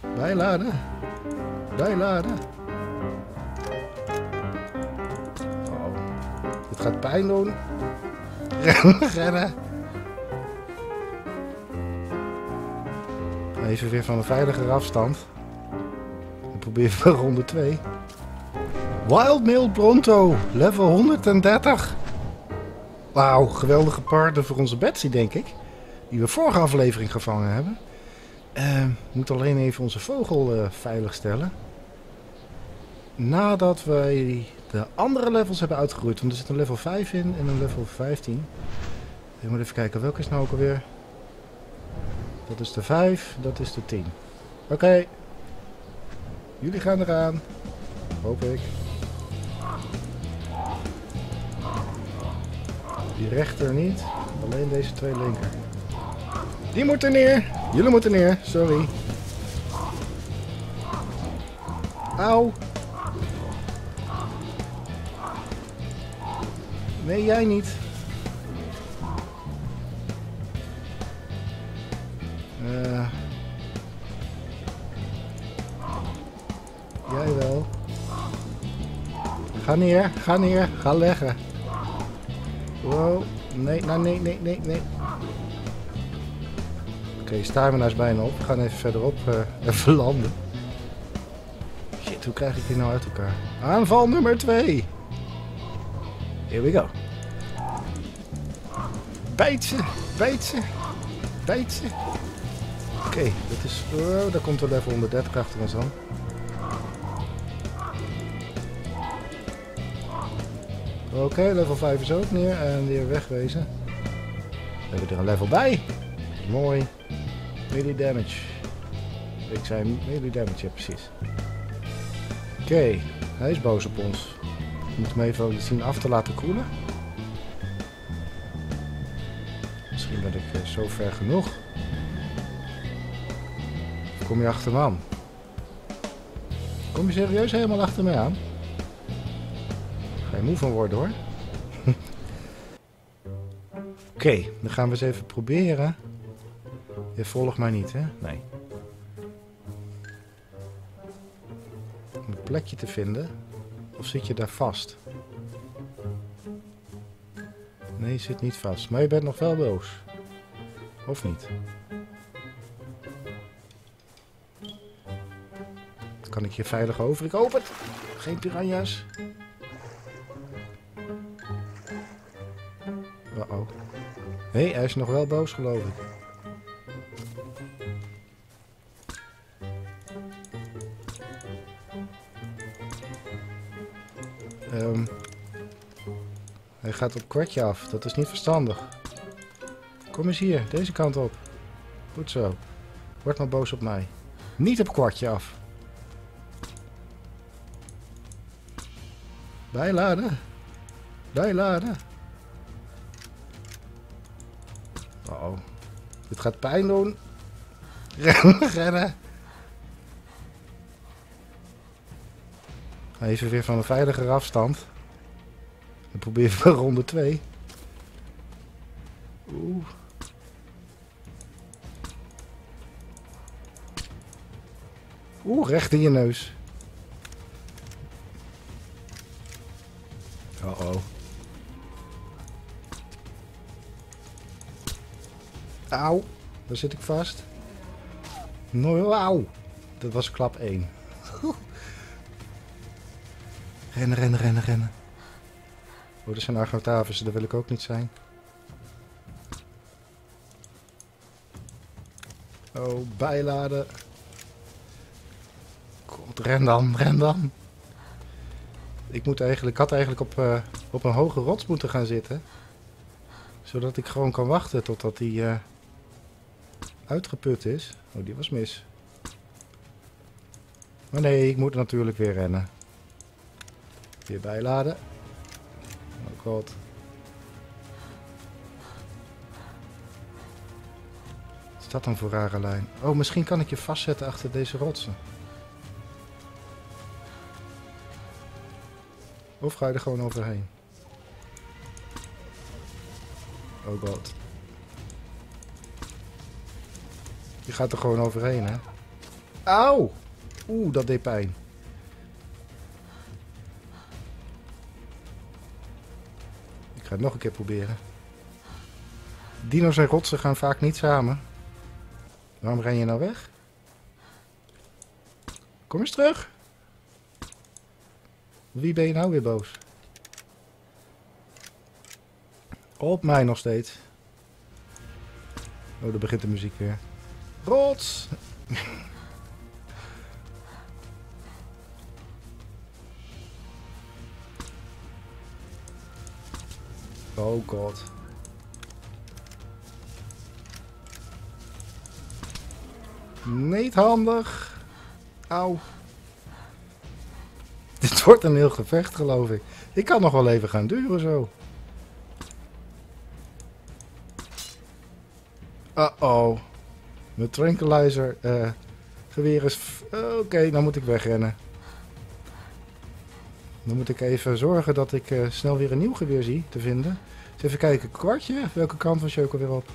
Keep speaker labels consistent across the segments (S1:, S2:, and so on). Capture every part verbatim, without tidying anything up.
S1: Bijladen. Bijladen. Oh. Dit gaat pijn doen. Rennen, rennen. Even weer van een veiligere afstand. Dan proberen we ronde twee. Wildmail Bronto, level honderddertig. Wauw, geweldige partner voor onze Betsy, denk ik. Die we vorige aflevering gevangen hebben. Uh, we moeten alleen even onze vogel uh, veiligstellen. Nadat wij de andere levels hebben uitgegroeid. Want er zit een level vijf in en een level vijftien. Ik moet even kijken, welke is nou ook alweer? Dat is de vijf, dat is de tien. Oké. Okay. Jullie gaan eraan. Hoop ik. Die rechter niet. Alleen deze twee linker. Die moeten neer. Jullie moeten neer. Sorry. Auw. Nee, jij niet. Uh, jij wel. Ga neer, ga neer, ga leggen. Wow, nee, nee, nee, nee, nee, nee. Oké, okay, stamina is bijna op. We gaan even verderop, uh, even landen. Shit, hoe krijg ik die nou uit elkaar? Aanval nummer twee. Here we go. Bijt ze, bijt ze, bijt ze. Oké, okay, dat is... Oh, daar komt de level honderddertig achter ons aan. Oké, okay, level vijf is ook neer en weer wegwezen. We hebben er een level bij. Mooi. Melee damage. Ik zei melee damage, ja precies. Oké, okay, hij is boos op ons. We moeten hem even zien af te laten koelen. Misschien ben ik uh, zo ver genoeg. Of kom je achter me aan? Kom je serieus helemaal achter mij aan? Ga je moe van worden hoor. Oké, okay, dan gaan we eens even proberen. Je volgt mij niet, hè? Nee. Om een plekje te vinden. Of zit je daar vast? Nee, je zit niet vast. Maar je bent nog wel boos. Of niet? Kan ik hier veilig over? Ik hoop het! Geen piranha's. Uh-oh. Hé, hey, hij is nog wel boos, geloof ik. Um, hij gaat op kwartje af. Dat is niet verstandig. Kom eens hier, deze kant op. Goed zo. Word maar boos op mij. Niet op kwartje af. Bijladen. Bijladen. Uh oh. Dit gaat pijn doen. Rennen, rennen. Even weer van een veiligere afstand. Dan proberen we ronde twee. Oeh. Oeh, recht in je neus. Uh oh. Auw, daar zit ik vast. Nou, auw. Dat was klap één. Rennen, rennen, rennen, rennen. Oh, dat zijn Argnotavissen, daar wil ik ook niet zijn. Oh, bijladen. God, ren dan, ren dan. Ik, moet eigenlijk, ik had eigenlijk op, uh, op een hoge rots moeten gaan zitten. Zodat ik gewoon kan wachten totdat die uh, uitgeput is. Oh, die was mis. Maar nee, ik moet natuurlijk weer rennen. Weer bijladen. Oh god. Wat is dat dan voor rare lijn? Oh, misschien kan ik je vastzetten achter deze rotsen. Of ga je er gewoon overheen? Oh god. Je gaat er gewoon overheen, hè? Auw. Oeh, dat deed pijn. Ik ga het nog een keer proberen. Dino's en rotsen gaan vaak niet samen. Waarom ren je nou weg? Kom eens terug. Wie ben je nou weer boos? Op mij nog steeds. Oh, daar begint de muziek weer. Rots! Oh god. Niet handig. Auw. Dit wordt een heel gevecht, geloof ik. Ik kan nog wel even gaan duren zo. Uh-oh. Mijn tranquilizer uh, geweer is... Uh, Oké, okay, dan moet ik wegrennen. Dan moet ik even zorgen dat ik uh, snel weer een nieuw geweer zie te vinden. Dus even kijken, kwartje. Welke kant was je ook alweer op?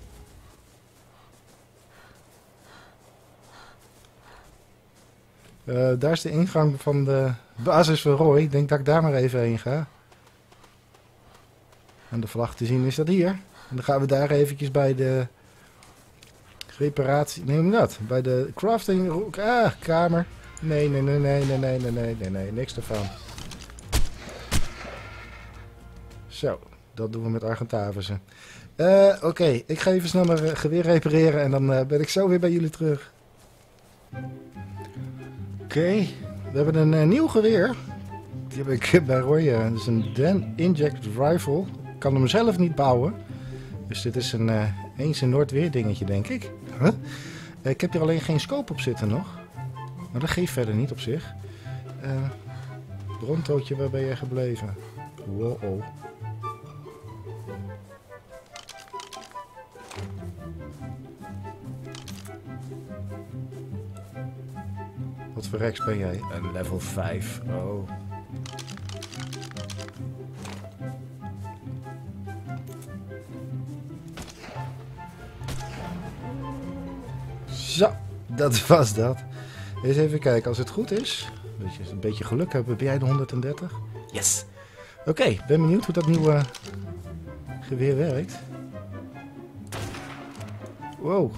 S1: Uh, daar is de ingang van de basis van Roy. Ik denk dat ik daar maar even heen ga. Aan de vlag te zien is dat hier. En dan gaan we daar eventjes bij de reparatie... Nee, hoe dat? Bij de crafting... Ah, kamer. Nee, nee, nee, nee, nee, nee, nee, nee, nee, nee. Niks ervan. Zo, dat doen we met Argentavissen. Uh, Oké, okay. Ik ga even snel mijn uh, geweer repareren en dan uh, ben ik zo weer bij jullie terug. Oké, okay. We hebben een uh, nieuw geweer. Die heb ik bij Roy. Uh, dat is een Dan Inject Rifle. Ik kan hem zelf niet bouwen. Dus dit is een uh, eens in Noord-weer dingetje, denk ik. Huh? Uh, ik heb hier alleen geen scope op zitten nog. Maar dat geeft verder niet op zich. Uh, Brontootje, waar ben jij gebleven? Wow. Wat voor rechts ben jij? Een level vijf. Oh. Zo, dat was dat. Eens even kijken, als het goed is. Als je een beetje geluk hebt, ben jij de honderddertig? Yes! Oké, okay, ben benieuwd hoe dat nieuwe geweer werkt. Wow.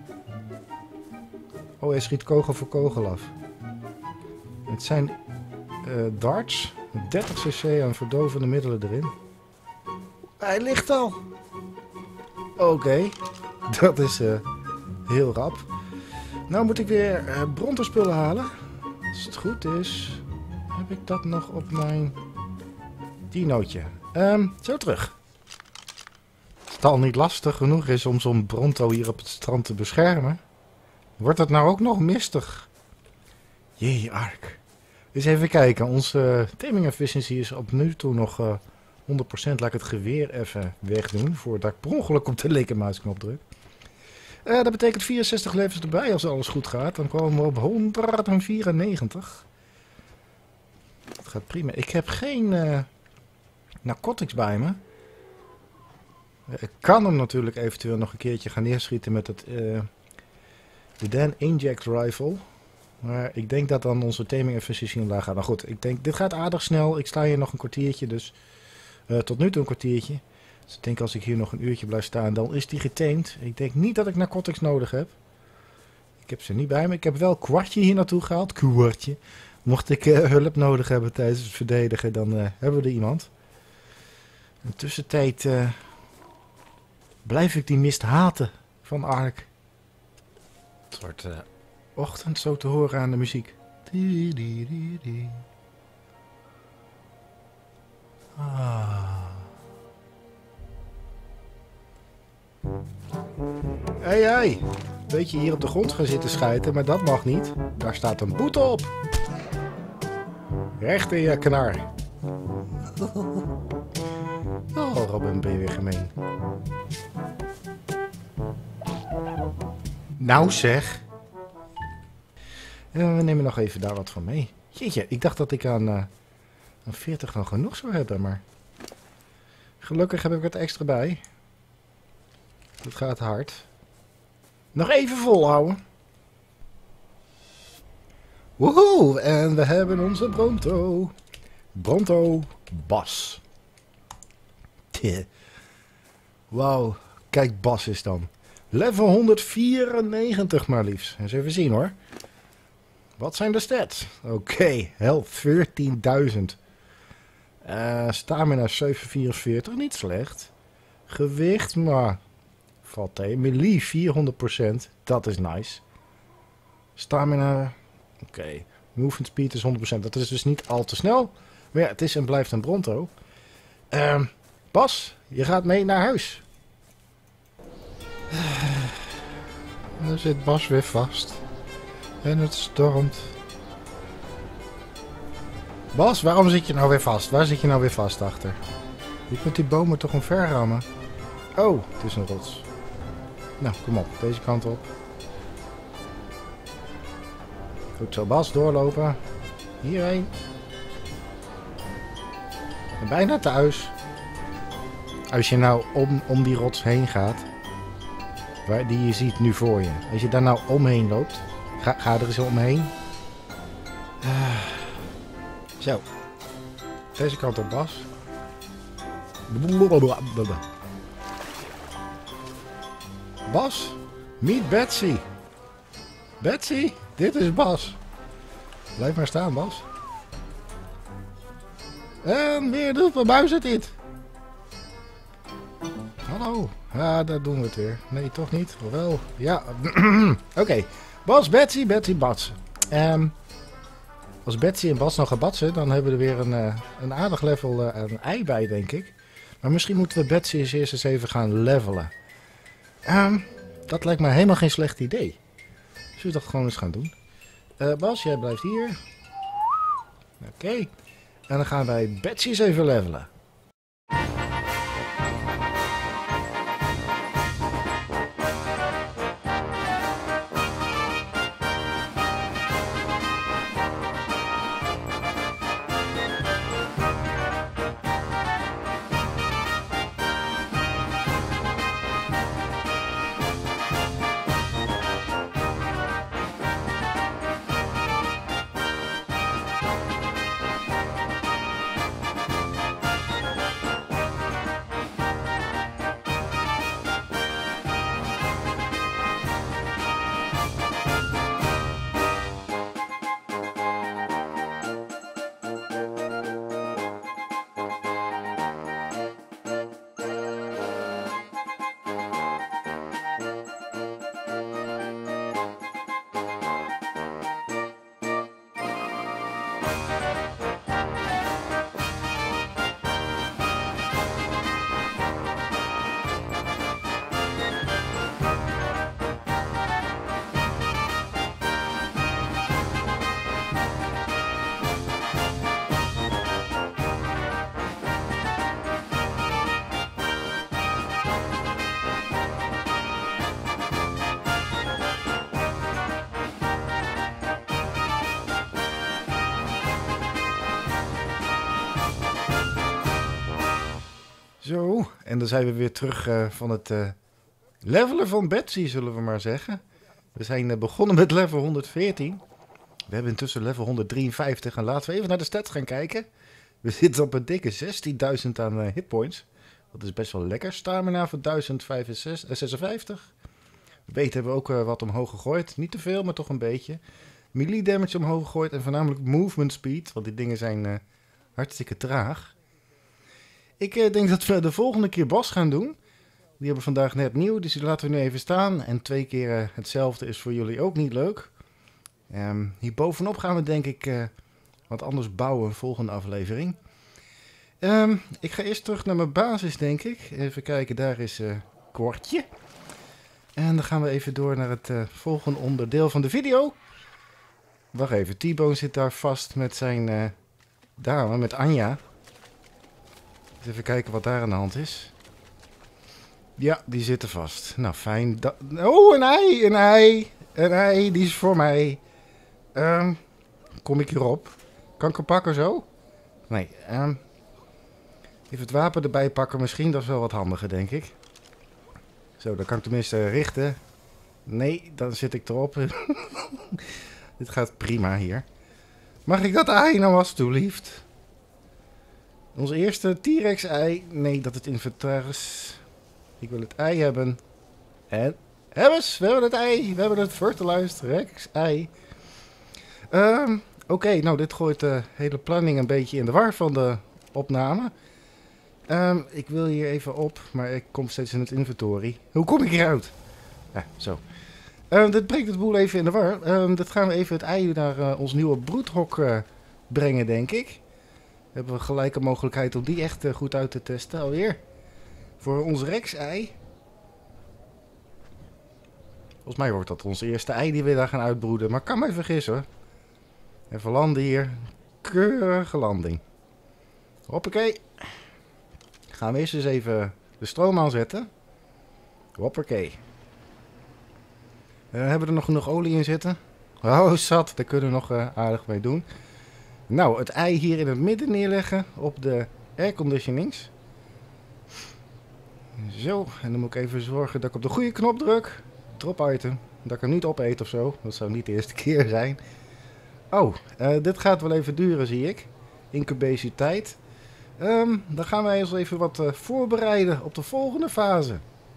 S1: Oh, hij schiet kogel voor kogel af. Het zijn uh, darts. dertig cc aan verdovende middelen erin. Hij ligt al. Oké, okay. Dat is uh, heel rap. Nou moet ik weer uh, bronterspullen halen. Als het goed is, heb ik dat nog op mijn dinootje. Um, zo terug. Als het al niet lastig genoeg is om zo'n bronto hier op het strand te beschermen, wordt het nou ook nog mistig? Jee, Ark. Dus even kijken. Onze uh, taming efficiency is op nu toe nog uh, honderd procent. Laat ik het geweer even wegdoen voordat ik per ongeluk op de linkermuisknop druk. Uh, dat betekent vierenzestig levens erbij als alles goed gaat. Dan komen we op honderdvierennegentig. Dat gaat prima. Ik heb geen uh, narcotics bij me. Uh, ik kan hem natuurlijk eventueel nog een keertje gaan neerschieten met het... Uh, de Dan Inject Rifle. Maar ik denk dat dan onze taming efficiency omlaag gaat. Maar goed, ik denk, dit gaat aardig snel. Ik sta hier nog een kwartiertje, dus uh, tot nu toe een kwartiertje. Dus ik denk als ik hier nog een uurtje blijf staan, dan is die getamed. Ik denk niet dat ik narcotics nodig heb. Ik heb ze niet bij me. Ik heb wel kwartje hier naartoe gehaald. Kwartje. Mocht ik uh, hulp nodig hebben tijdens het verdedigen, dan uh, hebben we er iemand. In de tussentijd uh, blijf ik die mist haten van Ark. Het wordt uh, ochtend zo te horen aan de muziek. Ah. Hé, hey, hey. Weet je, hier op de grond gaan zitten schijten, maar dat mag niet. Daar staat een boete op. Recht in je knar. Oh, Robin, ben je weer gemeen. Nou zeg. Uh, we nemen nog even daar wat van mee. Jeetje, ik dacht dat ik aan, uh, aan veertig nog genoeg zou hebben, maar... Gelukkig heb ik het extra bij. Het gaat hard. Nog even volhouden. Woehoe! En we hebben onze Bronto. Bronto Bas. Wauw. Kijk, Bas is dan. Level honderdvierennegentig maar liefst. Eens even zien hoor. Wat zijn de stats? Oké, okay. Health veertienduizend. Uh, stamina zevenhonderdvierenveertig, niet slecht. Gewicht, maar valt tegen. Melee vierhonderd procent, dat is nice. Stamina, oké. Okay. Movement speed is honderd procent, dat is dus niet al te snel. Maar ja, het is en blijft een Bronto. Uh, Bas, je gaat mee naar huis. En dan zit Bas weer vast. En het stormt. Bas, waarom zit je nou weer vast? Waar zit je nou weer vast achter? Je kunt die bomen toch omver rammen? Oh, het is een rots. Nou, kom op. Deze kant op. Goed zo, Bas. Doorlopen. Hierheen. En bijna thuis. Als je nou om, om die rots heen gaat. Waar, die je ziet nu voor je. Als je daar nou omheen loopt. Ga, ga er eens omheen. Uh, zo. Deze kant op, Bas. Bas, meet Betsy. Betsy, dit is Bas. Blijf maar staan, Bas. En weer doet mijn muis het niet. Hallo. Ja, daar doen we het weer. Nee, toch niet? Of wel? Ja. Oké. Okay. Bas, Betsy, Betsy, Bas. Um, als Betsy en Bas nog gaan batsen, dan hebben we er weer een, uh, een aardig level uh, een ei bij, denk ik. Maar misschien moeten we Betsy eens eerst eens even gaan levelen. Um, dat lijkt me helemaal geen slecht idee. Zullen we dat gewoon eens gaan doen? Uh, Bas, jij blijft hier. Oké. Okay. En dan gaan wij Betsy eens even levelen. Zo, en dan zijn we weer terug uh, van het uh, levelen van Betsy, zullen we maar zeggen. We zijn uh, begonnen met level honderdveertien. We hebben intussen level honderddrieënvijftig en laten we even naar de stats gaan kijken. We zitten op een dikke zestienduizend aan uh, hitpoints. Dat is best wel lekker. Stamina voor duizend zesenvijftig. Weet hebben we ook uh, wat omhoog gegooid. Niet te veel, maar toch een beetje. Melee damage omhoog gegooid en voornamelijk movement speed. Want die dingen zijn uh, hartstikke traag. Ik uh, denk dat we de volgende keer Bas gaan doen. Die hebben vandaag net nieuw, dus die laten we nu even staan. En twee keer uh, hetzelfde is voor jullie ook niet leuk. Um, hier bovenop gaan we denk ik uh, wat anders bouwen, een volgende aflevering. Um, ik ga eerst terug naar mijn basis, denk ik. Even kijken, daar is uh, Kortje. En dan gaan we even door naar het uh, volgende onderdeel van de video. Wacht even, T-Bone zit daar vast met zijn uh, dame, met Anja. Even kijken wat daar aan de hand is. Ja, die zitten vast. Nou, fijn. Da oh, een ei, een ei. Een ei, die is voor mij. Um, kom ik hierop? Kan ik hem pakken zo? Nee. Um, even het wapen erbij pakken misschien. Dat is wel wat handiger, denk ik. Zo, dan kan ik tenminste richten. Nee, dan zit ik erop. Dit gaat prima hier. Mag ik dat ei nou alstublieft? Ons eerste T-Rex ei. Nee, dat het inventaris. Ik wil het ei hebben. En... Hebben we hebben het ei. We hebben het fertilized Rex ei. Um, Oké, okay, nou dit gooit de hele planning een beetje in de war van de opname. Um, ik wil hier even op, maar ik kom steeds in het inventory. Hoe kom ik hieruit? Ja, zo. Um, dit brengt het boel even in de war. Um, dit gaan we even het ei naar uh, ons nieuwe broedhok uh, brengen, denk ik. We hebben gelijk een mogelijkheid om die echt uh, goed uit te testen alweer. Voor ons Rex-ei. Volgens mij wordt dat ons eerste ei die we daar gaan uitbroeden. Maar ik kan me vergissen hoor. Even landen hier. Keurige landing. Hoppakee. Gaan we eerst eens even de stroom aanzetten. Hoppakee. Uh, hebben we er nog genoeg olie in zitten? Oh, zat. Daar kunnen we nog uh, aardig mee doen. Nou, het ei hier in het midden neerleggen op de airconditionings. Zo, en dan moet ik even zorgen dat ik op de goede knop druk. Drop item. Dat ik hem niet opeet of zo. Dat zou niet de eerste keer zijn. Oh, uh, dit gaat wel even duren, zie ik. Incubatietijd. Um, dan gaan wij eens even wat uh, voorbereiden op de volgende fase.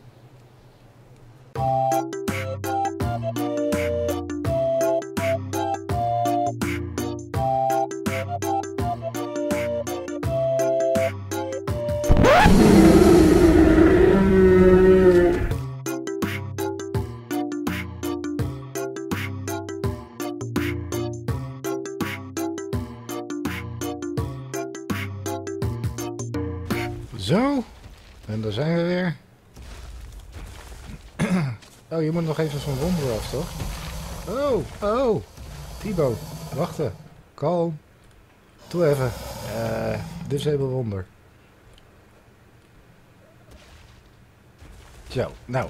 S1: Zo, en daar zijn we weer. Oh, je moet nog even zo'n wonder af, toch? Oh, oh. Thibaut, wachten. Kalm. Doe even. Uh, disable wonder. Zo, nou.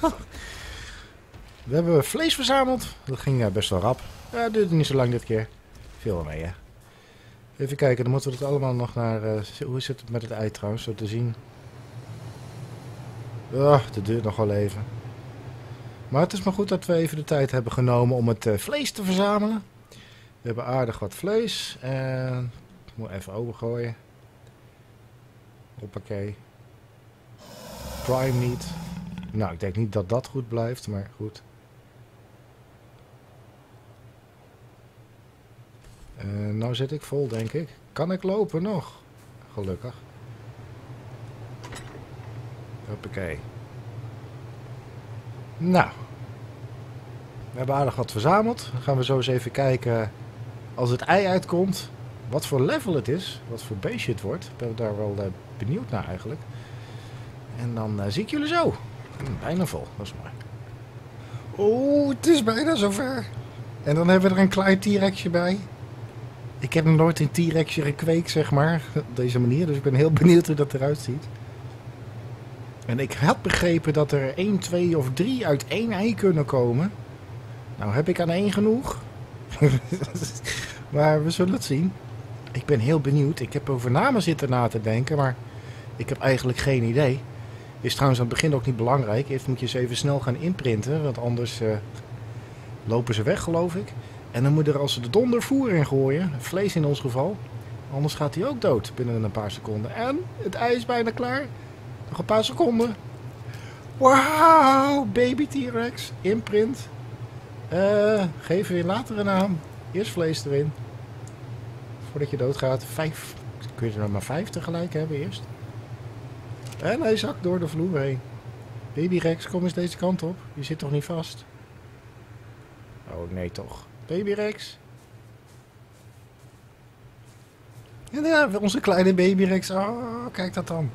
S1: We hebben vlees verzameld. Dat ging uh, best wel rap. Ja, dat duurde niet zo lang dit keer. Veel wel mee, hè. Even kijken, dan moeten we het allemaal nog naar... Uh, hoe zit het met het ei trouwens, zo te zien? Oh, dat duurt nog wel even. Maar het is maar goed dat we even de tijd hebben genomen om het uh, vlees te verzamelen. We hebben aardig wat vlees. En... Ik moet even overgooien. Hoppakee. Prime meat. Nou, ik denk niet dat dat goed blijft, maar goed. Uh, nou zit ik vol, denk ik. Kan ik lopen nog? Gelukkig. Hoppakee. Nou. We hebben aardig wat verzameld. Dan gaan we zo eens even kijken, als het ei uitkomt, wat voor level het is. Wat voor beestje het wordt. Ik ben daar wel uh, benieuwd naar eigenlijk. En dan uh, zie ik jullie zo. Hm, bijna vol, dat is mooi. Oh, het is bijna zover. En dan hebben we er een klein T-Rexje bij. Ik heb nog nooit een T-Rexje gekweekt, zeg maar. Op deze manier. Dus ik ben heel benieuwd hoe dat eruit ziet. En ik had begrepen dat er één, twee of drie uit één ei kunnen komen. Nou heb ik aan één genoeg. Maar we zullen het zien. Ik ben heel benieuwd. Ik heb over namen zitten na te denken. Maar ik heb eigenlijk geen idee. Is trouwens aan het begin ook niet belangrijk. Eerst moet je ze even snel gaan inprinten. Want anders uh, lopen ze weg, geloof ik. En dan moet er als ze de donder voer in gooien. Vlees in ons geval. Anders gaat hij ook dood binnen een paar seconden. En het ei is bijna klaar. Nog een paar seconden. Wauw, baby T-Rex. Imprint. Uh, geef weer later een naam. Eerst vlees erin. Voordat je doodgaat. Vijf. Kun je er nog maar vijf tegelijk hebben eerst. En hij zakt door de vloer heen. Baby Rex, kom eens deze kant op. Je zit toch niet vast? Oh nee toch. Baby Rex. En ja, onze kleine Baby Rex. Oh, kijk dat dan.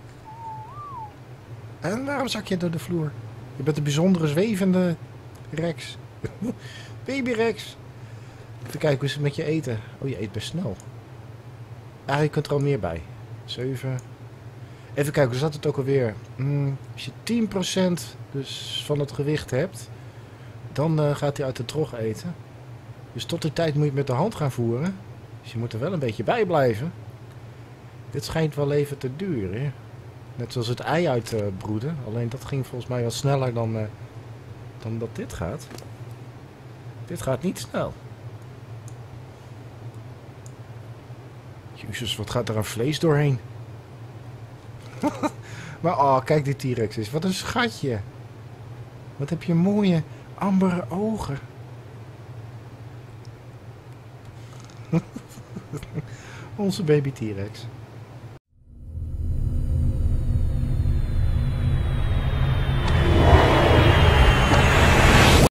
S1: En waarom zak je door de vloer? Je bent een bijzondere zwevende Rex. Baby Rex. Even kijken, hoe is het met je eten? Oh, je eet best snel. Ah, je kunt er al meer bij. zeven. Even kijken, hoe zat het ook alweer? Hmm, als je tien procent dus van het gewicht hebt, dan uh, gaat hij uit de trog eten. Dus tot die tijd moet je het met de hand gaan voeren. Dus je moet er wel een beetje bij blijven. Dit schijnt wel even te duren. Hè? Net zoals het ei uitbroeden. Uh, Alleen dat ging volgens mij wat sneller dan, uh, dan dat dit gaat. Dit gaat niet snel. Jezus, wat gaat er aan vlees doorheen? Maar oh, kijk die T-Rex is. Wat een schatje. Wat heb je mooie ambere ogen. Onze baby T-Rex.